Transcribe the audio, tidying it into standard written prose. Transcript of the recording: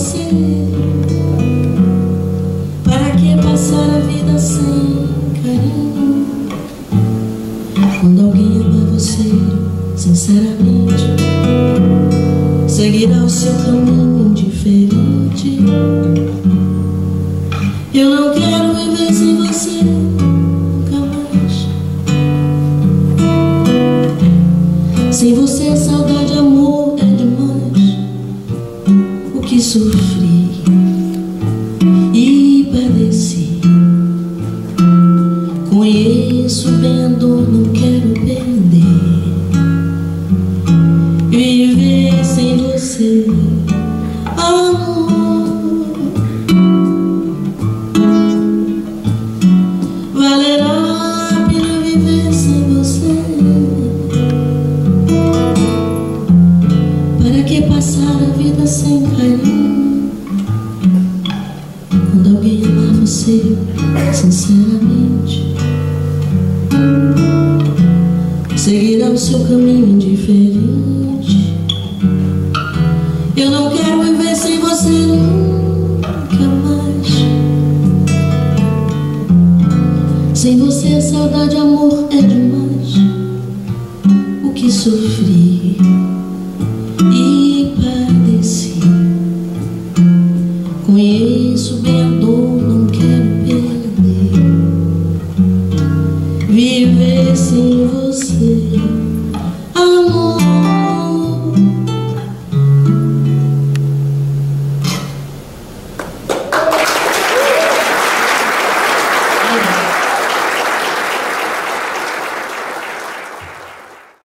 você? Para que passar a vida sem carinho? Quando alguém ama você, sinceramente, seguirá o seu caminho indiferente. Eu não quero viver sem você nunca mais. Sem você a saudade, amor, é demais. O que sofri e padeci, conheço bem a dor, não quero perder. Viver sem você, amor, valerá a pena viver sem você. Para que passar a vida sem carinho? Quando alguém amar você sinceramente, seguirá o seu caminho indiferente. Eu não quero viver sem você nunca mais. Sem você a saudade, amor, é demais. O que sofri e